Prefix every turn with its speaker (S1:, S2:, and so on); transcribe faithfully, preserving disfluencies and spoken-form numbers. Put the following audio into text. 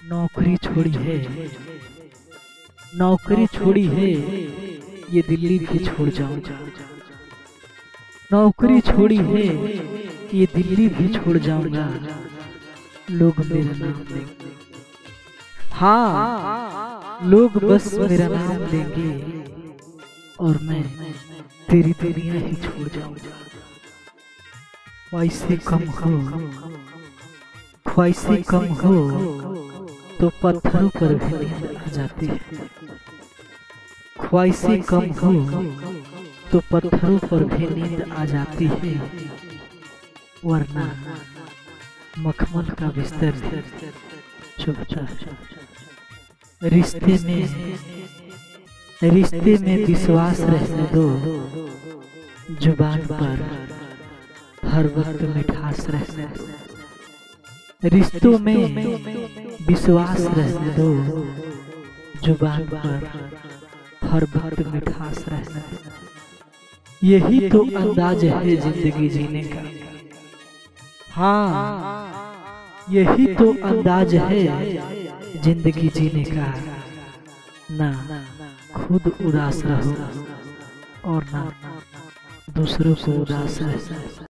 S1: नौकरी छोड़ी है, नौकरी छोड़ी है, ये दिल्ली भी छोड़ जाऊंगा। नौकरी छोड़ी है, ये दिल्ली भी छोड़ जाऊंगा। लोग मेरा नाम लेंगे, हाँ लोग बस मेरा नाम लेंगे और मैं तेरी दुनिया ही छोड़ जाऊंगा। ख्वाहिशें कम हो, ख्वाहिशें कम हो तो पत्थरों पर भी नींद आ जाती है। ख्वाहिशें कम हो तो पत्थरों पर भी नींद आ जाती है, वरना मखमल का बिस्तर चुभता है। रिश्ते में रिश्ते में विश्वास रहने दो, जुबान पर हर वक्त मिठास रहने दो। रिश्तों में विश्वास रहने दो, जुबान पर हर वक्त मिठास रहने दो। यही तो अंदाज है जिंदगी जीने का, हाँ यही तो अंदाज है जिंदगी जीने का। ना खुद उदास रहो और ना दूसरों को उदास रहो।